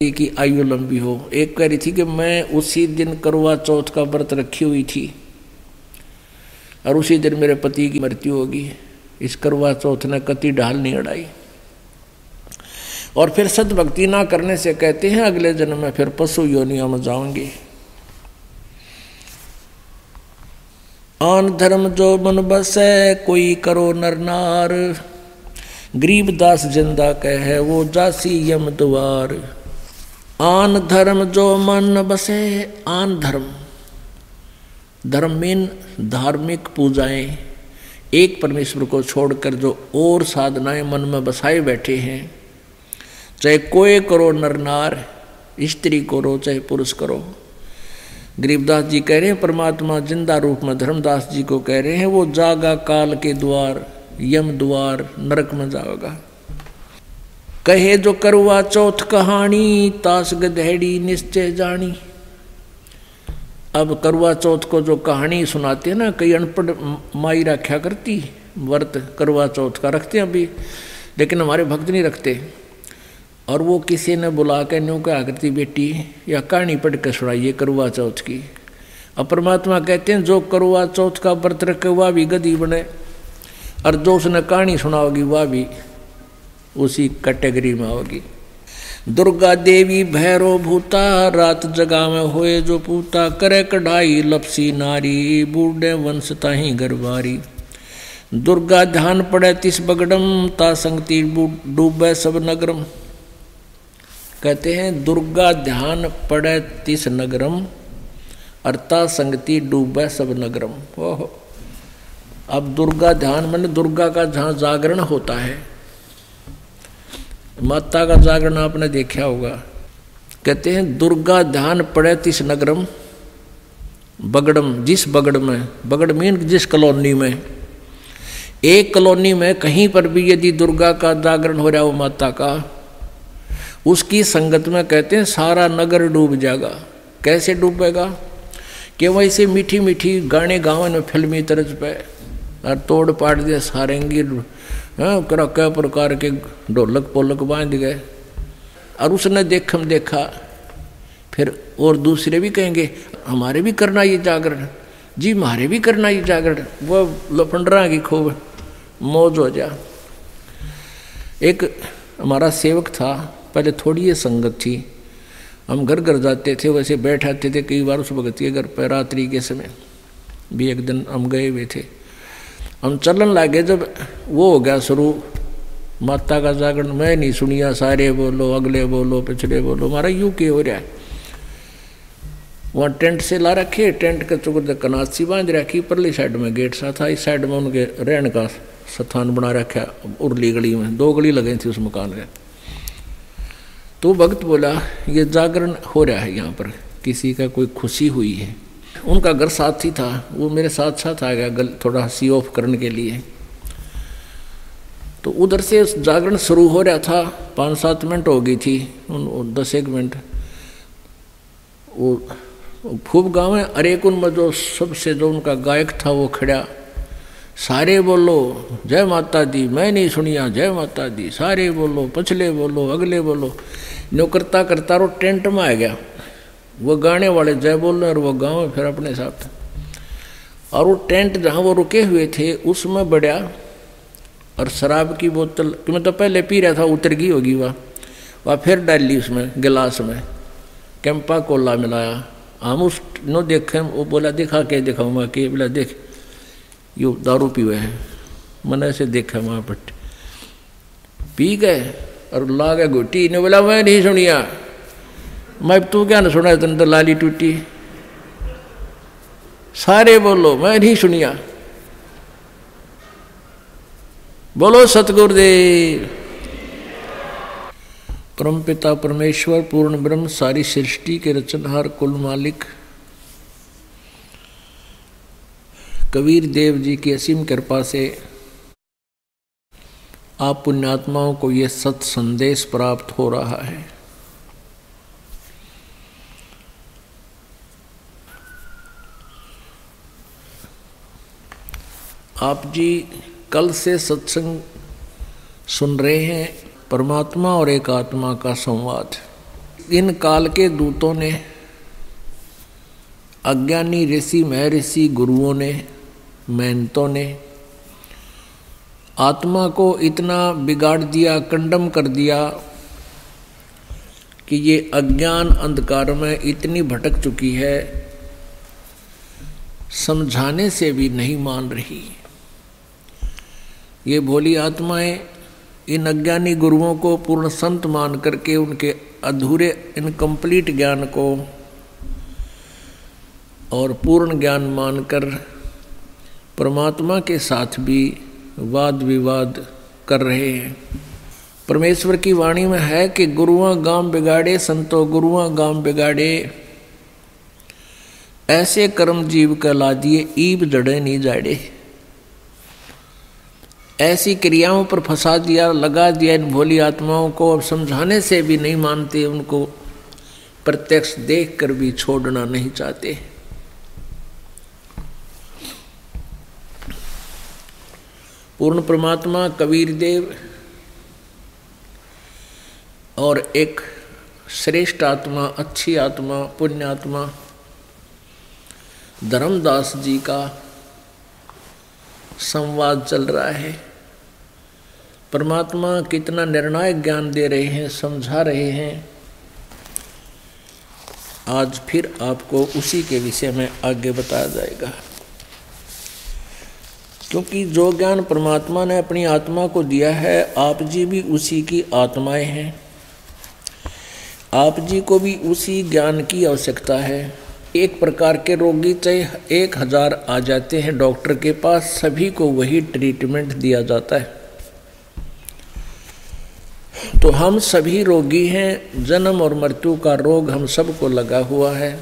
की आयु लंबी हो। एक कह रही थी कि मैं उसी दिन करवा चौथ का व्रत रखी हुई थी और उसी दिन मेरे पति की मृत्यु होगी। इस करवा चौथ ने कति ढाल नहीं अड़ाई। और फिर सद्भक्ति ना करने से कहते हैं अगले जन्म में फिर पशु योनियों में जाऊंगी। आन धर्म जो मन बसे कोई करो नर नार, गरीबदास जिंदा कहे वो जासी यम द्वार। आन धर्म जो मन बसे, आन धर्म, धर्म मीन धार्मिक पूजाएं, एक परमेश्वर को छोड़कर जो और साधनाएं मन में बसाए बैठे हैं, चाहे कोई करो नर नार, स्त्री करो चाहे पुरुष करो। गरीबदास जी कह रहे हैं परमात्मा जिंदा रूप में धर्मदास जी को कह रहे हैं वो जागा काल के द्वार, यम द्वार, नरक में जाओगा। कहे जो करवा चौथ कहानी, तास गधेड़ी निश्चय जानी। अब करवा चौथ को जो कहानी सुनाते हैं ना, कई अनपढ़ माई रखा करती व्रत करवा चौथ का रखते हैं अभी, लेकिन हमारे भक्त नहीं रखते। और वो किसी ने बुला के न्यू क्या करती बेटी या कहानी पढ़ के सुनाइए करवा चौथ की। अब परमात्मा कहते हैं जो करवा चौथ का व्रत रखे वह भी गधी बने, और जो उसने कहानी सुनाओगी वह भी उसी कैटेगरी में होगी। दुर्गा देवी भैरो भूता, रात जगा में होए जो पूता, करे कढ़ाई लपसी नारी, बूढ़े वंश ताही गरबारी। दुर्गा ध्यान पड़े तिस बगड़म, ता संगति डूबे सब नगरम। कहते हैं दुर्गा ध्यान पड़े तिस नगरम, अर्ता संगति डूबे सब नगरम। ओहो, अब दुर्गा ध्यान माने दुर्गा का जहाँ जागरण होता है, माता का जागरण आपने देखा होगा। कहते हैं दुर्गा ध्यान पड़े तिस नगरम, बगड़म, जिस बगड़ में, बगड़ मीन जिस कॉलोनी में, एक कॉलोनी में कहीं पर भी यदि दुर्गा का जागरण हो रहा हो माता का, उसकी संगत में कहते हैं सारा नगर डूब जाएगा। कैसे डूबेगा कि वैसे मीठी मीठी गाने गाँव में फिल्मी तर्ज पे और तोड़ पाड़ दिया सारंगी कई प्रकार के ढोलक पोलक बांध गए। और उसने देखा फिर और दूसरे भी कहेंगे हमारे भी करना ये जागरण, जी हमारे भी करना ये जागरण, वो लफंडरा की खूब मौज हो जा। एक हमारा सेवक था, पहले थोड़ी ये संगत थी, हम घर घर जाते थे, वैसे बैठ आते थे कई बार उस भगत के घर पर रात्रि के समय भी। एक दिन हम गए हुए थे, हम चलन लगे, जब वो हो गया शुरू माता का जागरण, मैं नहीं सुनिया, सारे बोलो अगले बोलो पिछले बोलो, हमारा यूं के हो रहा है। वहाँ टेंट से ला रखे, टेंट के चुकर कनासी बांध रखी, परली साइड में गेट सा था, इस साइड में उनके रहने का स्थान बना रखा उर्ली गली में, 2 गली लगे थी उस मकान के। तो भक्त बोला ये जागरण हो रहा है यहाँ पर, किसी का कोई खुशी हुई है। उनका घर साथी था, वो मेरे साथ साथ आ गया थोड़ा सी ऑफ करने के लिए। तो उधर से जागरण शुरू हो रहा था, 5-7 मिनट हो गई थी, 10-1 मिनट। वो खूब गाँव है, अरे उनमें जो सबसे जो उनका गायक था वो खड़ा, सारे बोलो जय माता दी, मैं नहीं सुनिया जय माता दी, सारे बोलो पछले बोलो अगले बोलो। न्यू करता करता वो टेंट में आ गया, वो गाने वाले जय बोल रहे और वो गाँव फिर अपने साथ। और वो टेंट जहाँ वो रुके हुए थे उसमें बढ़िया, और शराब की बोतल कि मैं तो पहले पी रहा था, उतर गई होगी वह फिर डाली उसमें गिलास में, कैंपा कोला मिलाया। हम उस नो देखे, वो बोला दिखा के दिखाऊंगा कि बोला देख यो दारू पीवे है, मैंने ऐसे देखा वहाँ पर पी गए और ला गए घुटी। ने बोला मैं नहीं सुनिया, मैं तू क्या न सुना, तुम तो लाली टूटी, सारे बोलो मैं नहीं सुनिया, बोलो सतगुरुदेव। परमपिता परमेश्वर पूर्ण ब्रह्म सारी सृष्टि के रचनहार कुल मालिक कबीर देव जी की असीम कृपा से आप पुण्यात्माओं को यह सत संदेश प्राप्त हो रहा है। आप जी कल से सत्संग सुन रहे हैं, परमात्मा और एक आत्मा का संवाद। इन काल के दूतों ने, अज्ञानी ऋषि महर्षि गुरुओं ने, मेहनतों ने आत्मा को इतना बिगाड़ दिया, कंडम कर दिया कि ये अज्ञान अंधकार में इतनी भटक चुकी है, समझाने से भी नहीं मान रही। ये भोली आत्माएं इन अज्ञानी गुरुओं को पूर्ण संत मान करके उनके अधूरे इनकम्प्लीट ज्ञान को और पूर्ण ज्ञान मानकर परमात्मा के साथ भी वाद विवाद कर रहे हैं। परमेश्वर की वाणी में है कि गुरुआं गाम बिगाड़े संतो गुरुआं गाम बिगाड़े, ऐसे कर्म जीव कहला दिए ईब जड़े नहीं जाड़े। ऐसी क्रियाओं पर फंसा दिया, लगा दिया इन भोली आत्माओं को। अब समझाने से भी नहीं मानते, उनको प्रत्यक्ष देखकर भी छोड़ना नहीं चाहते। पूर्ण परमात्मा कबीर देव और एक श्रेष्ठ आत्मा, अच्छी आत्मा, पुण्य आत्मा धर्मदास जी का संवाद चल रहा है। परमात्मा कितना निर्णायक ज्ञान दे रहे हैं, समझा रहे हैं। आज फिर आपको उसी के विषय में आगे बताया जाएगा, क्योंकि जो ज्ञान परमात्मा ने अपनी आत्मा को दिया है, आप जी भी उसी की आत्माएं हैं। आप जी को भी उसी ज्ञान की आवश्यकता है। एक प्रकार के रोगी चाहे 1000 आ जाते हैं डॉक्टर के पास, सभी को वही ट्रीटमेंट दिया जाता है। तो हम सभी रोगी हैं, जन्म और मृत्यु का रोग हम सबको लगा हुआ है।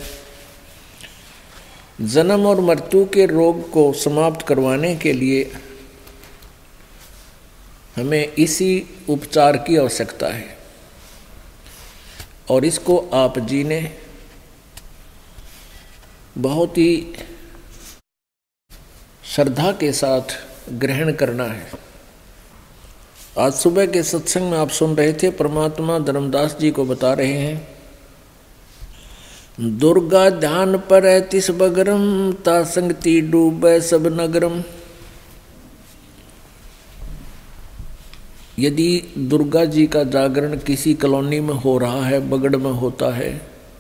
जन्म और मृत्यु के रोग को समाप्त करवाने के लिए हमें इसी उपचार की आवश्यकता है, और इसको आप जी ने बहुत ही श्रद्धा के साथ ग्रहण करना है। आज सुबह के सत्संग में आप सुन रहे थे, परमात्मा धर्मदास जी को बता रहे हैं, दुर्गा ध्यान पर तिस बगरम, ता संगति डूबे सब नगरम। यदि दुर्गा जी का जागरण किसी कॉलोनी में हो रहा है, बगड़ में होता है,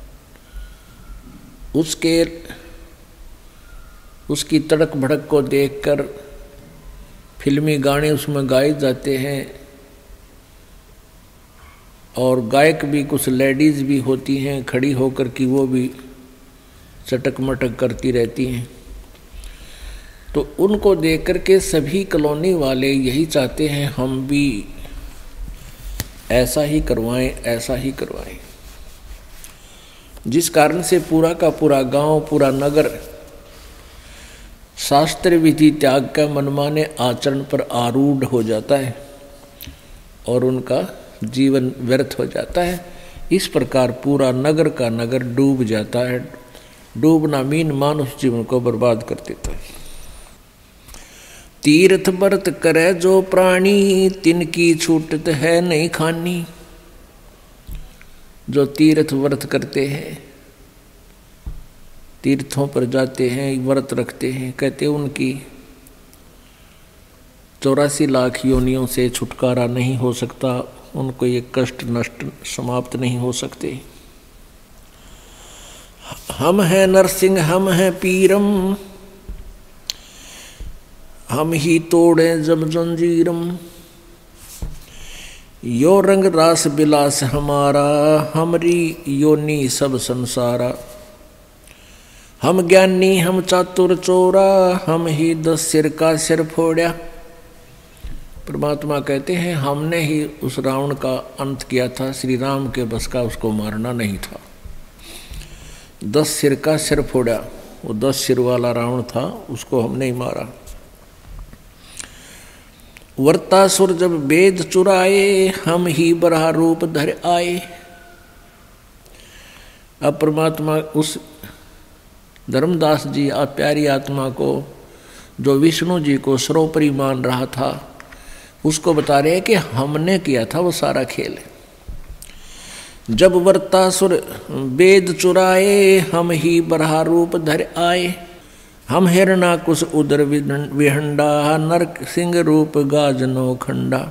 उसकी तड़क भड़क को देखकर फिल्मी गाने उसमें गाए जाते हैं, और गायक भी कुछ लेडीज़ भी होती हैं खड़ी होकर कि वो भी चटक मटक करती रहती हैं। तो उनको देख कर के सभी कॉलोनी वाले यही चाहते हैं, हम भी ऐसा ही करवाएं, ऐसा ही करवाएं। जिस कारण से पूरा का पूरा गांव, पूरा नगर शास्त्र विधि त्याग का मनमाने आचरण पर आरूढ़ हो जाता है और उनका जीवन व्यर्थ हो जाता है। इस प्रकार पूरा नगर का नगर डूब जाता है। डूबना मीन मानुष जीवन को बर्बाद कर देता है। तीर्थ व्रत करे जो प्राणी, तिनकी छूटत है नहीं खानी। जो तीर्थ व्रत करते हैं, तीर्थों पर जाते हैं, व्रत रखते हैं, कहते उनकी 84 लाख योनियों से छुटकारा नहीं हो सकता, उनको ये कष्ट नष्ट समाप्त नहीं हो सकते। हम हैं नरसिंह, हम हैं पीरम, हम ही तोड़े जब जंजीरम। यो रंग रास बिलास हमारा, हमरी योनि सब संसारा। हम ज्ञानी हम चातुर चोरा, हम ही 10 सिर का सिर फोड़ा। परमात्मा कहते हैं, हमने ही उस रावण का अंत किया था। श्री राम के बस का उसको मारना नहीं था। 10 सिर का सिर फोड़ा, वो 10 सिर वाला रावण था, उसको हमने ही मारा। वर्तासुर जब वेद चुराए, हम ही बराह रूप धर आए। अब परमात्मा उस धर्मदास जी प्यारी आत्मा को, जो विष्णु जी को सर्वोपरि मान रहा था, उसको बता रहे हैं कि हमने किया था वो सारा खेल। जब वर्तासुर वेद चुराए, हम ही बरहा रूप धर आए। हम हिरणाकुश उदर विहंडा, नरक सिंह रूप गाजनो खंडा।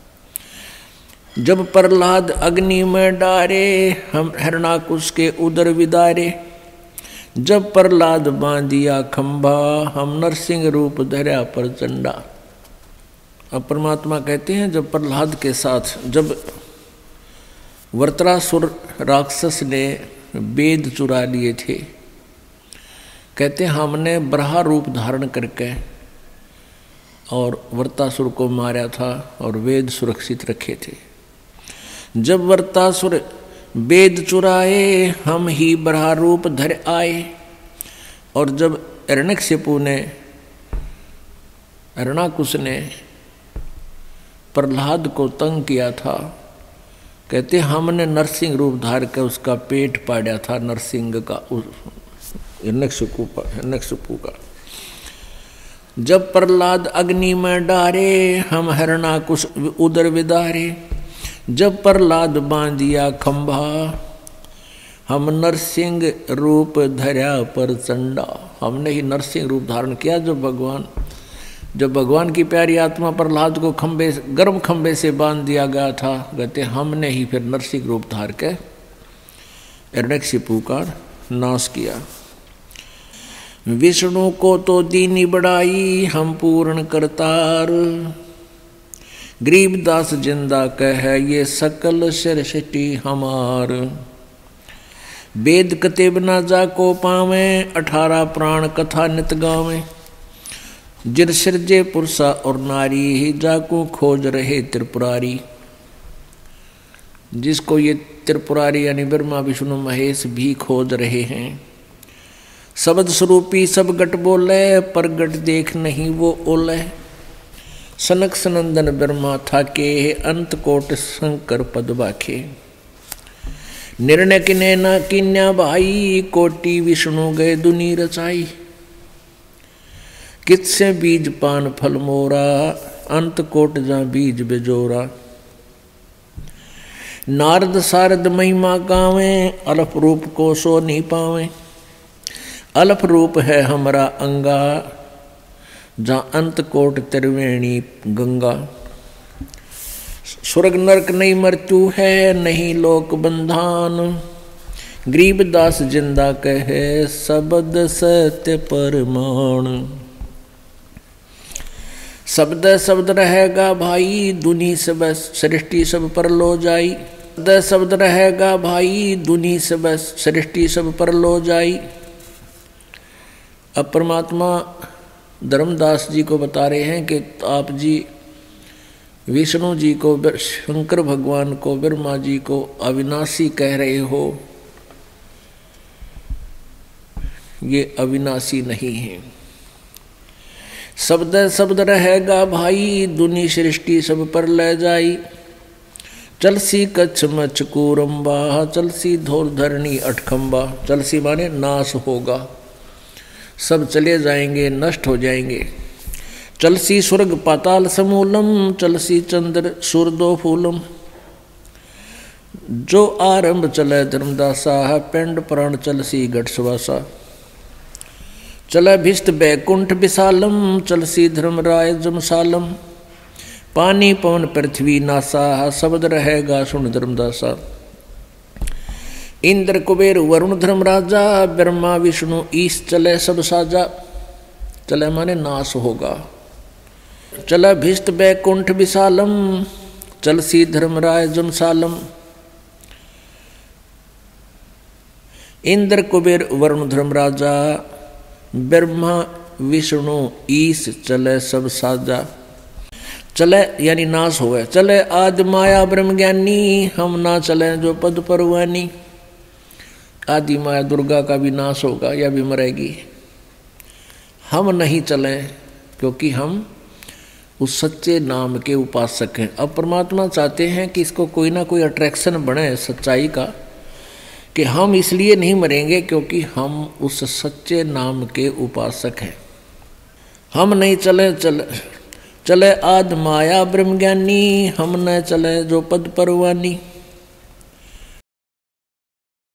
जब प्रहलाद अग्नि में डारे, हम हिरणाकुश के उदर विदारे। जब प्रहलाद बांधिया खंभा, हम नरसिंह रूप धरा प्रचंडा। अब परमात्मा कहते हैं जब प्रहलाद के साथ जब वृत्रासुर राक्षस ने वेद चुरा लिए थे, कहते हमने बराह रूप धारण करके और वृत्रासुर को मारा था और वेद सुरक्षित रखे थे। जब वृत्रासुर वेद चुराए, हम ही बराह रूप धर आए। और जब हिरण्यकशिपु ने, हिरणाकुश ने प्रहलाद को तंग किया था, कहते हमने नरसिंह रूप धार कर उसका पेट पाड़ा था, नरसिंह का, हिरण्यकशिपु का। जब प्रहलाद अग्नि में डारे, हम हिरणाकुश उदर विदारे। जब प्रहलाद बांधिया खंभा, हम नरसिंह रूप धरा प्रचंडा। हमने ही नरसिंह रूप धारण किया। जब भगवान की प्यारी आत्मा प्रहलाद को खंबे, गर्म खंबे से बांध दिया गया था, कहते हमने ही फिर नरसिंह रूप धार के हिरण्यकशिपु का नाश किया। विष्णु को तो दीनी बढ़ाई, हम पूर्ण करतार। गरीबदास जिंदा कह ये सकल सृष्टि हमार। वेद कते बिना जाको पावे, 18 प्राण कथा नित गावे। जिर सृजे पुरुषा और नारी, जाको खोज रहे त्रिपुरारी। जिसको ये त्रिपुरारी यानी ब्रह्मा विष्णु महेश भी खोज रहे हैं। शब्द स्वरूपी सब गट बोले, पर गट देख नहीं वो ओले। सनक सनंदन ब्रह्मा था के, अंत कोट शंकर पद बाखे। निर्णय किने न किन्या भाई, कोटि विष्णु गए दुनी रचाई। कितसे बीज पान फल मोरा, अंत कोट जा बीज बेजोरा। नारद सारद महिमा गावे, अलफ रूप को सो नहीं पावे। अलफ रूप है हमरा अंगा, जहाँ अंत कोट त्रिवेणी गंगा। स्वर्ग नरक नहीं मृत्यु है, नहीं लोक बंधान। गरीबदास जिंदा कहे, शब्द सत्य परमाण। शब्द शब्द रहेगा भाई, दुनी सब सृष्टि सब पर लो जाई। शब्द शब्द रहेगा भाई, दुनी सब सृष्टि सब पर लो जाई। अब परमात्मा धर्मदास जी को बता रहे हैं कि आप जी विष्णु जी को, शंकर भगवान को, ब्रह्मा जी को अविनाशी कह रहे हो। ये अविनाशी नहीं है। शब्द शब्द रहेगा भाई, दुनी सृष्टि सब पर ले जाई। चलसी कच्छ मच्छ कूरम्बा, चलसी धोर धरणी अठखंबा। चलसी माने नाश होगा, सब चले जाएंगे, नष्ट हो जाएंगे। चलसी स्वर्ग पाताल समूलम, चलसी चंद्र सूर्दो फूलम। जो आरंभ चले धर्मदासा, पिंड प्राण चलसी घट सुवासा। चले भिष्ट बैकुंठ विशालम, चलसी धर्मराय जमसालम। पानी पवन पृथ्वी नासा, शब्द रहेगा सुन धर्मदासा। इंद्र कुबेर वरुण धर्मराजा, ब्रह्मा विष्णु ईश चले सब साजा। चले माने नाश होगा। चला भिष्ट बैकुंठ विशालम, चलसी धर्मराय जमसालम। इंद्र कुबेर वरुण धर्मराजा, ब्रह्मा विष्णु ईश चले सब साजा। चले यानी नाश हो गए। चले आदि माया ब्रह्म ज्ञानी, हम ना चले जो पद परवानी। आदि माया दुर्गा का भी नाश होगा, या भी मरेगी। हम नहीं चलें क्योंकि हम उस सच्चे नाम के उपासक हैं। अब परमात्मा चाहते हैं कि इसको कोई ना कोई अट्रैक्शन बने सच्चाई का, कि हम इसलिए नहीं मरेंगे क्योंकि हम उस सच्चे नाम के उपासक हैं। हम नहीं चले आद माया ब्रह्म ज्ञानी, हम न चले जो पद परवानी।